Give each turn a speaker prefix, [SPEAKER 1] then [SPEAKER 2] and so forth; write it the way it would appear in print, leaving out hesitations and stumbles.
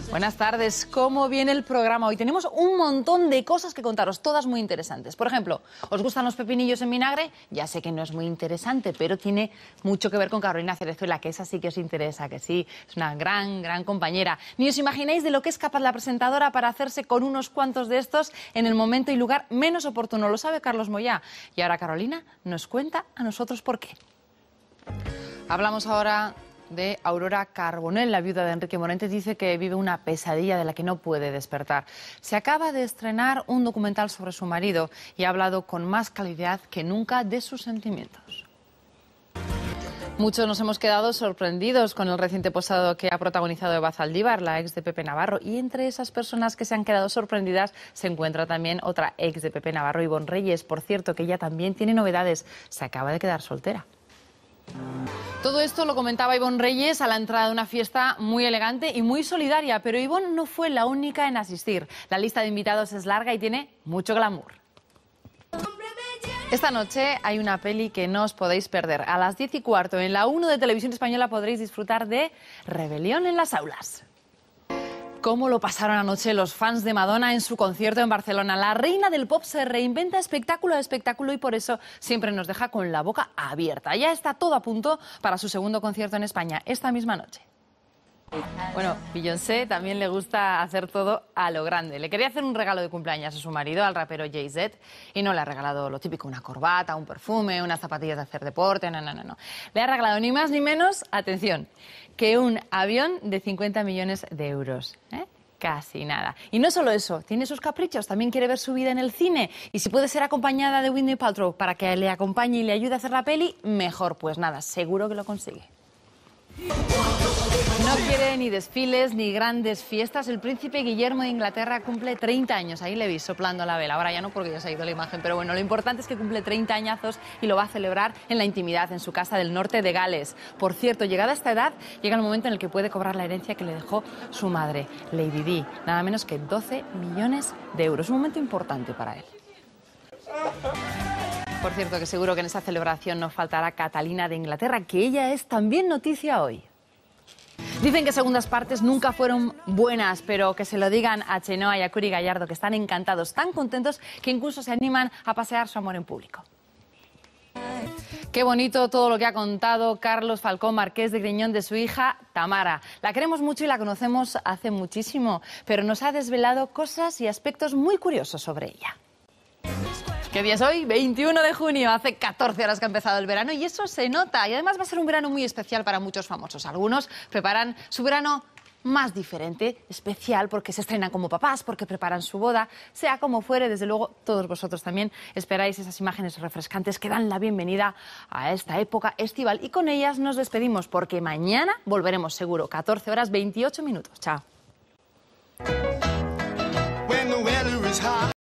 [SPEAKER 1] Buenas tardes. ¿Cómo viene el programa? Hoy tenemos un montón de cosas que contaros, todas muy interesantes. Por ejemplo, ¿os gustan los pepinillos en vinagre? Ya sé que no es muy interesante, pero tiene mucho que ver con Carolina Cerezuela, que esa sí que os interesa, que sí, es una gran compañera. Ni os imagináis de lo que es capaz la presentadora para hacerse con unos cuantos de estos en el momento y lugar menos oportuno. Lo sabe Carlos Moyá. Y ahora Carolina nos cuenta a nosotros por qué. Hablamos ahora de Aurora Carbonell, la viuda de Enrique Morente. Dice que vive una pesadilla de la que no puede despertar. Se acaba de estrenar un documental sobre su marido y ha hablado con más claridad que nunca de sus sentimientos. Muchos nos hemos quedado sorprendidos con el reciente posado que ha protagonizado Eva Zaldívar, la ex de Pepe Navarro. Y entre esas personas que se han quedado sorprendidas se encuentra también otra ex de Pepe Navarro, Ivonne Reyes. Por cierto, que ella también tiene novedades. Se acaba de quedar soltera. Todo esto lo comentaba Ivonne Reyes a la entrada de una fiesta muy elegante y muy solidaria, pero Ivonne no fue la única en asistir. La lista de invitados es larga y tiene mucho glamour. Esta noche hay una peli que no os podéis perder. A las 10:15 en la 1 de Televisión Española podréis disfrutar de Rebelión en las aulas. ¿Cómo lo pasaron anoche los fans de Madonna en su concierto en Barcelona? La reina del pop se reinventa espectáculo a espectáculo y por eso siempre nos deja con la boca abierta. Ya está todo a punto para su segundo concierto en España, esta misma noche. Bueno, Beyoncé también le gusta hacer todo a lo grande. Le quería hacer un regalo de cumpleaños a su marido, al rapero Jay-Z, y no le ha regalado lo típico, una corbata, un perfume, unas zapatillas de hacer deporte, no. Le ha regalado ni más ni menos, atención, que un avión de 50 millones de euros. Casi nada. Y no solo eso, tiene sus caprichos, también quiere ver su vida en el cine. Y si puede ser acompañada de Gwyneth Paltrow para que le acompañe y le ayude a hacer la peli, mejor. Pues nada, seguro que lo consigue. No quiere ni desfiles ni grandes fiestas. El príncipe Guillermo de Inglaterra cumple 30 años. Ahí le vi soplando la vela. Ahora ya no, porque ya se ha ido la imagen. Pero bueno, lo importante es que cumple 30 añazos y lo va a celebrar en la intimidad, en su casa del norte de Gales. Por cierto, llegada a esta edad, llega el momento en el que puede cobrar la herencia que le dejó su madre, Lady Di. Nada menos que 12 millones de euros. Un momento importante para él. Por cierto, que seguro que en esa celebración no faltará Catalina de Inglaterra, que ella es también noticia hoy. Dicen que segundas partes nunca fueron buenas, pero que se lo digan a Chenoa y a Curi Gallardo, que están encantados, tan contentos, que incluso se animan a pasear su amor en público. Qué bonito todo lo que ha contado Carlos Falcón Marqués de Griñón de su hija Tamara. La queremos mucho y la conocemos hace muchísimo, pero nos ha desvelado cosas y aspectos muy curiosos sobre ella. ¿Qué día es hoy? 21 de junio, hace 14 horas que ha empezado el verano y eso se nota. Y además va a ser un verano muy especial para muchos famosos. Algunos preparan su verano más diferente, especial, porque se estrenan como papás, porque preparan su boda. Sea como fuere, desde luego, todos vosotros también esperáis esas imágenes refrescantes que dan la bienvenida a esta época estival. Y con ellas nos despedimos, porque mañana volveremos seguro. 14 horas, 28 minutos. Chao.